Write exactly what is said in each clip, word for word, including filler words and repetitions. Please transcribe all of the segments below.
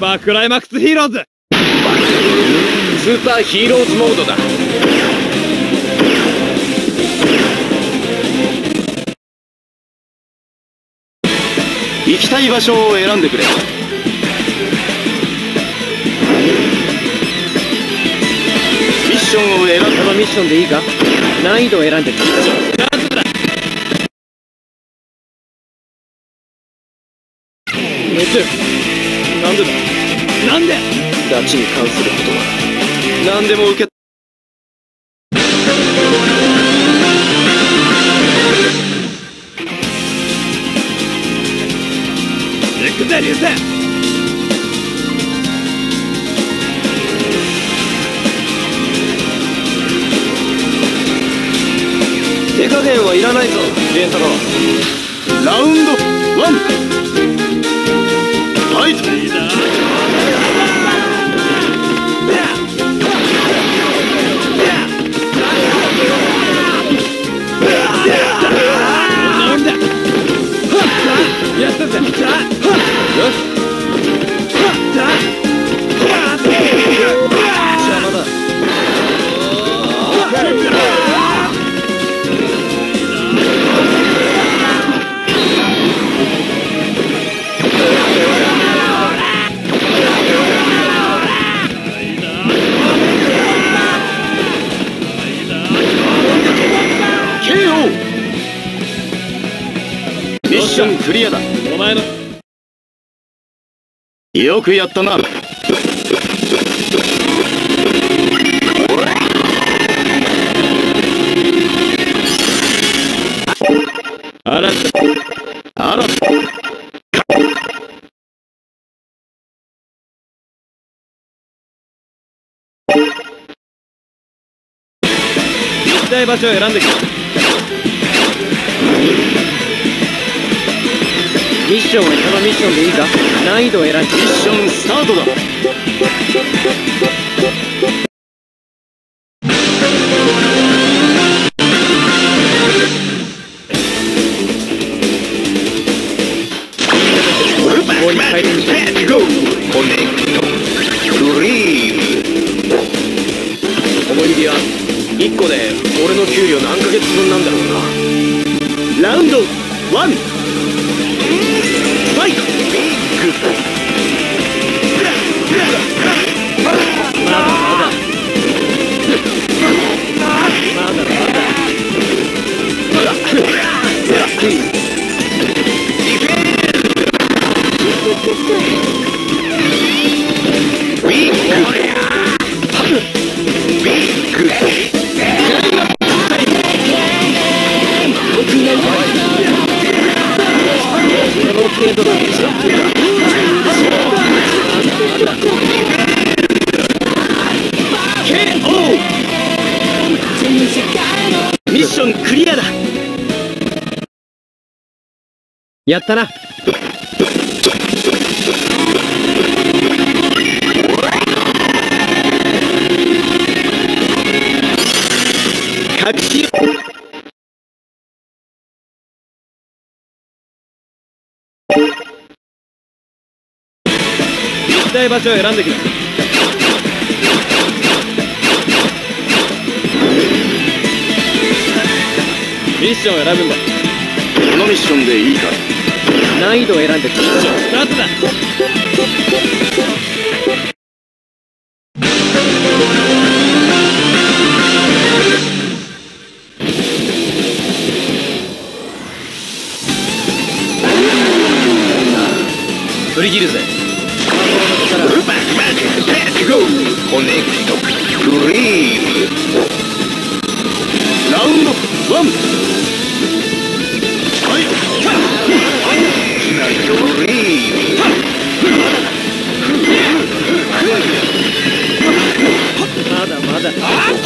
パークライマックスヒーローズ。 スーパーヒーローズモードだ。行きたい場所を選んでくれ。ミッションを選んで。 このミッションでいいか？難易度を選んでくれ。 なんだ。 熱。なんでだ。 なんで。 ダチに関することは何でも受け。 行くぜ流星。 手加減はいらないぞ源太郎。ラウンドワンファイト。 やったぜ。 邪魔だ。ケーオー。ミッションクリアだ。 お前のよくやったな。 あらあら行きたい場所を選んでくれ。 ミッションはこのミッションでいいか？難易度を選んで。 ミッションスタートだ。 もう一回転して。 ゴーコネクトクリーム。この指輪いっこで俺の給料何ヶ月分なんだろうな。ラウンドワンファイト。ビッグ。 まだまだまだまだビッグ。ビッグ。 この程度だ。 ケーオー。ミッションクリアだ。 やったな。 隠し行きたい場所を選んでくれ。ミッションを選ぶんだ。 このミッションでいいか？ 難易度を選んでくれ。 スタートだ。 振り切るぜ。コネクトクリーム。ラウンドワンファイト。クリーム。 まだまだ。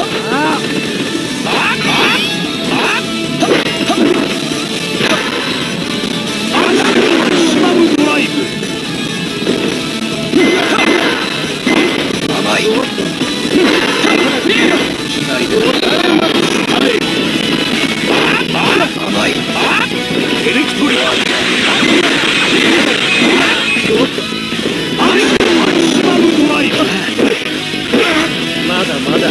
シマムドライブ。甘い。しないで。甘い。エレクトリック。 まだまだ。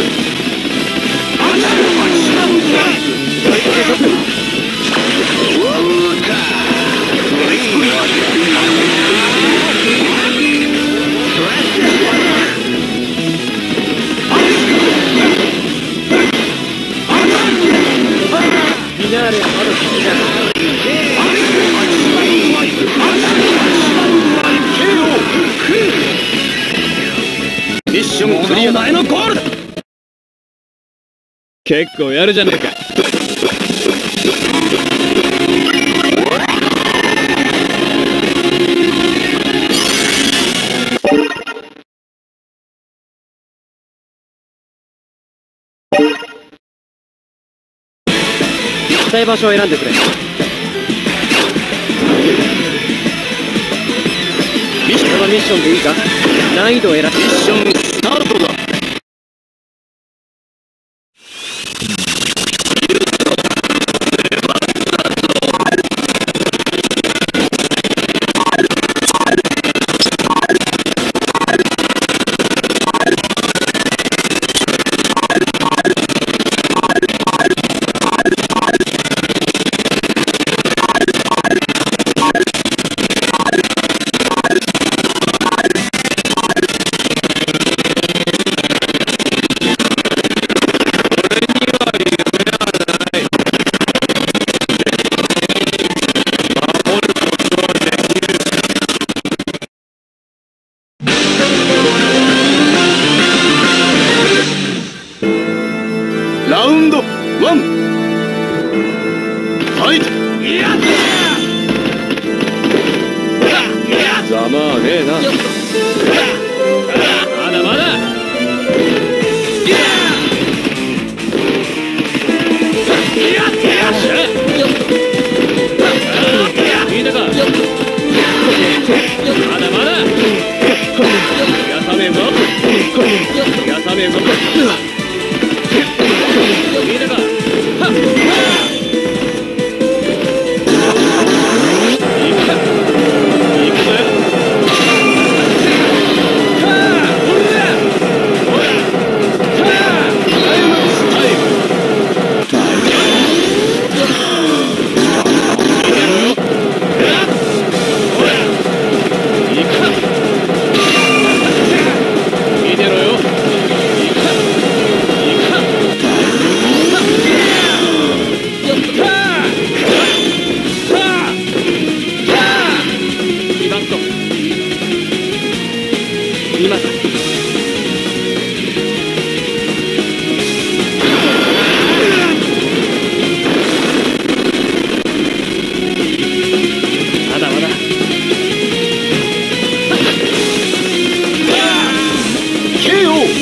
フィナーレはまだ先だ。 ミッションクリアだ。お前のゴールだ。 結構やるじゃねえか。 行きたい場所を選んでくれ。 このミッションでいいか。難易度を選ぶ。 ミッションスタートだ。ラウンドワンファイト。ざまあねえな。 まだまだ。聞いたか。まだまだ。気がさめえぞ。気がさめえぞ。聞いたか。はっ。行くか。行くぜ。はあ。ほら。ほら。はあ。タイムスタイム。見てろよ。行くか。行くか。今だ。まだまだ。 ケーオー。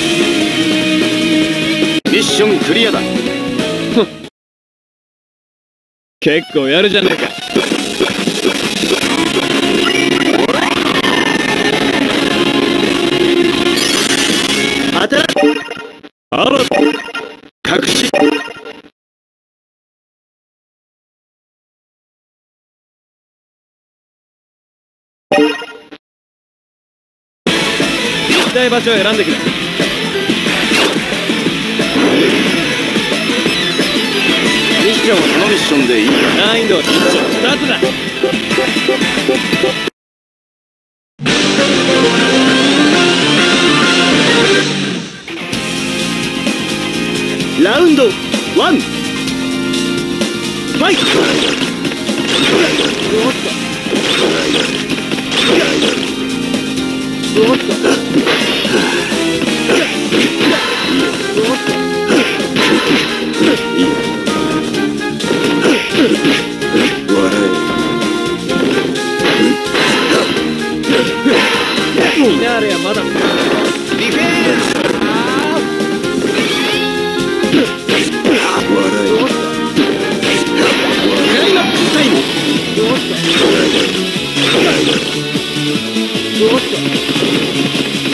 ミッションクリアだ。 結構やるじゃねえか。 当たらあら。 隠し。 行きたい場所を選んでくれ。 ミッションはこのミッションでいいか。 難易度いちスタートだ。 ラウンドワンファイト。 フィナーレはまだ。 ディフェンス。クライマックスタイム。 どうした。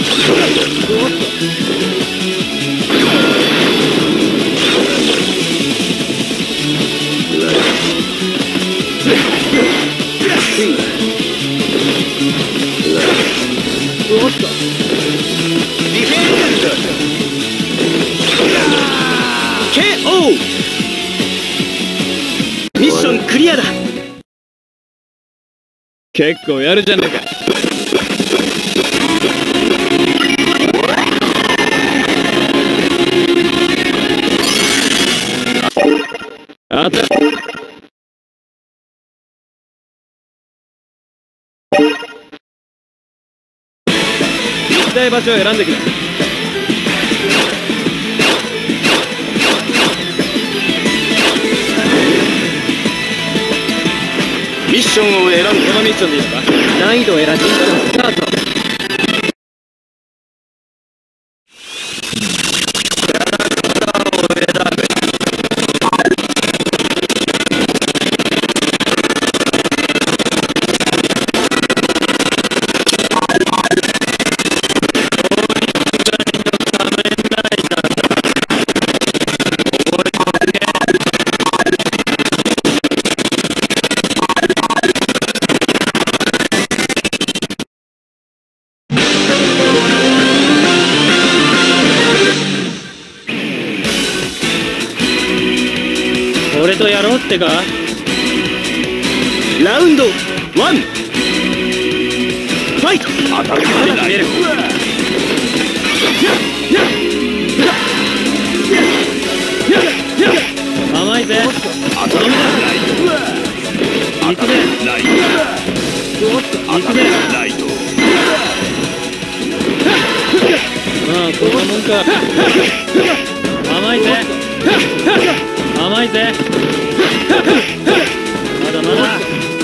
結構やるじゃねえか。あた行きたい場所を選んでくれ。 ミッションを選んで。 このミッションでいいのか。 難易度を選び、スタート。 俺とやろうってか。 ラウンドワンファイト。 当たるまで投げる。甘いぜ。 当たるライト。 行くぜ。 ライト。 行くぜ。 ライト。 まあこんなもんか。甘いぜ。甘いぜ。まだまだ。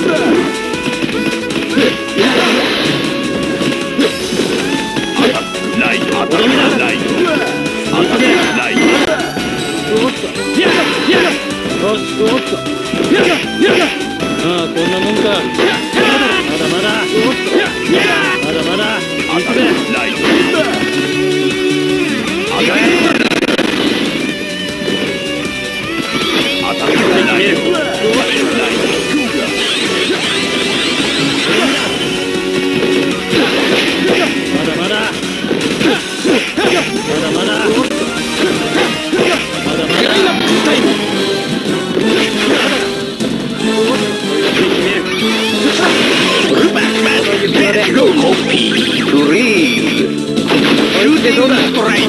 ライト。当たるライト。当たるライト。 おっと。ややよし、おっと。ああこんなもんか。まだまだ。おっと。まだまだ。行くぜ。 ライト。当たる当たるライト。 まだまだ。まだまだ。まだまだ。 ローコピーグリーン。 追いてどうだ。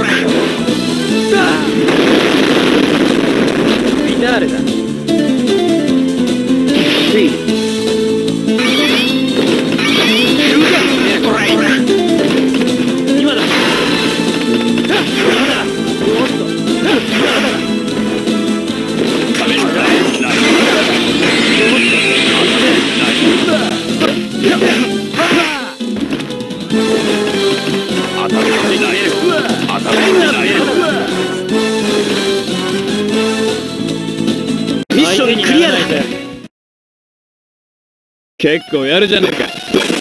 ビターレだ。 今だ。まだ。おっと。 仮面ライ当たるライト。当たるライト。ミッションクリアだ。 結構やるじゃねえか。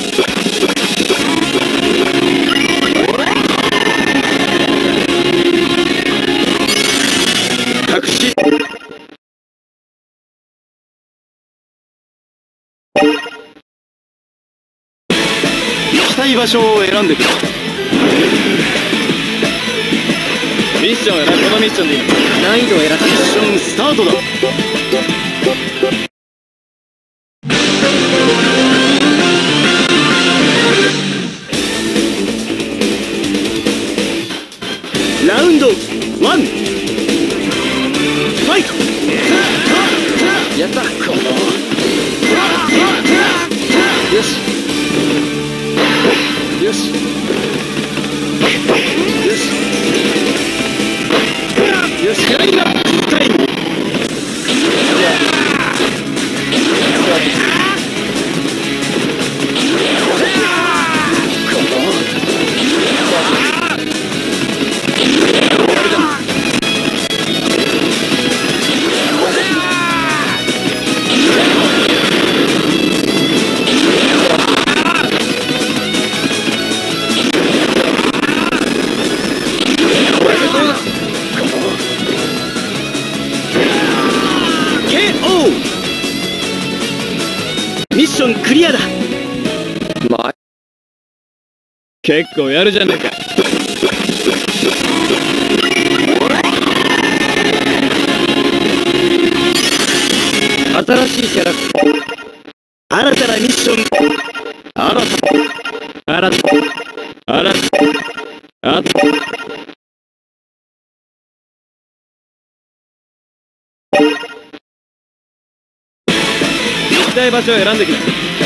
隠し行きたい場所を選んでくれ。 ミッションを選ぶ。このミッションでいいのか。 難易度を選び、 ミッションスタートだ。ラウンドワンファイト。 やった。よし。よし。よし。よし。 ラインナップタイム。ミッションクリアだ。 まあ、 結構やるじゃねえか。 新しいキャラクター。 新たなミッションあらあっ行きたい場所を選んでくれ。